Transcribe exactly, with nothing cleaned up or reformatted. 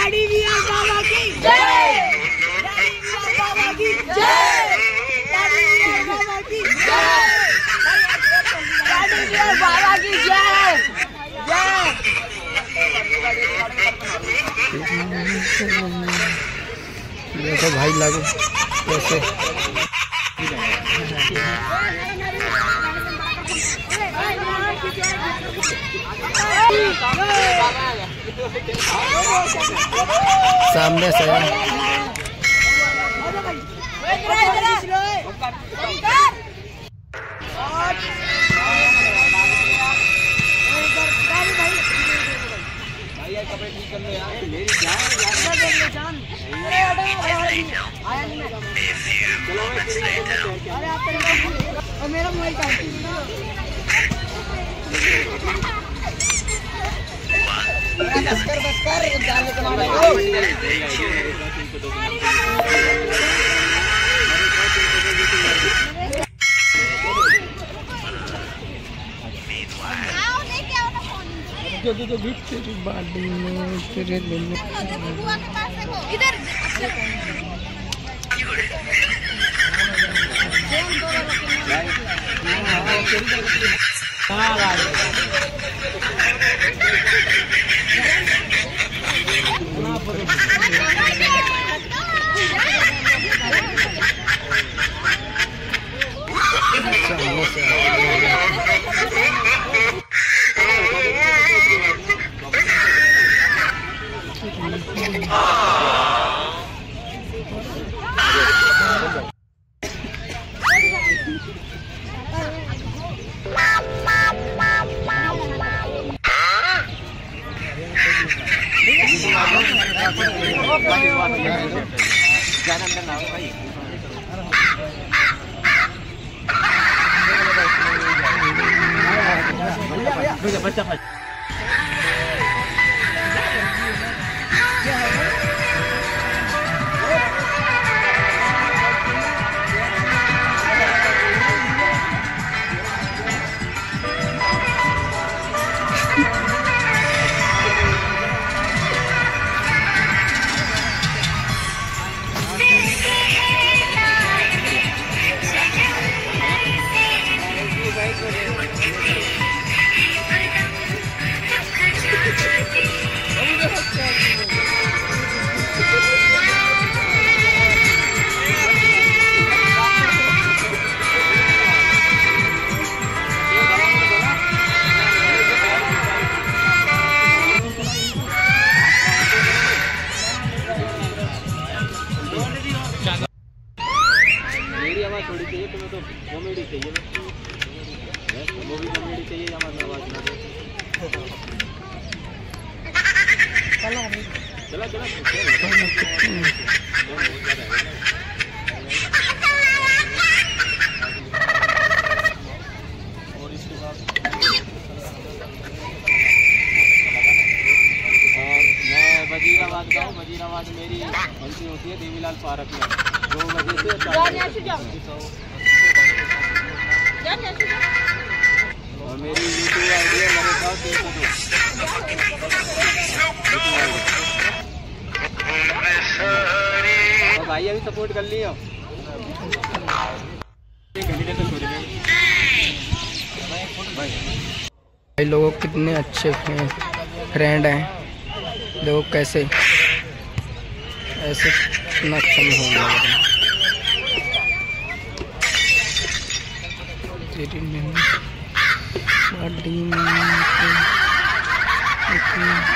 Daddy VR बाबा की जय, daddy VR बाबा की जय, डैडी वीआर बाबा की जय, डैडी वीआर बाबा की जय जय। देखो भाई लागू कैसे सामने से कपड़े ठीक कर लो यार, मेरी जान जान चलो अरे आप और मेरा मोबाइल बस कर बस कर जाने के मामले जो जो जो बीच तेरी बाडी में तेरे दिल में इधर बच्चा थोड़ी चाहिए तुम्हें, तो कॉमेडी चाहिए ना, वो भी कॉमेडी चाहिए या मतलब आवाज ना दे। चला चला और इसके साथ मैं वजीराबाद का हूँ। वजीराबाद मेरी एंट्री होती है देवीलाल पार्क में, दो बजे से और मेरी यूट्यूब आईडी है मेरे पास तीन सौ दो। भाई अभी सपोर्ट कर लियो। भाई लोगों कितने अच्छे फ्रेंड हैं, देखो कैसे ऐसे कितना अच्छा हो गया तेरी में बॉडी में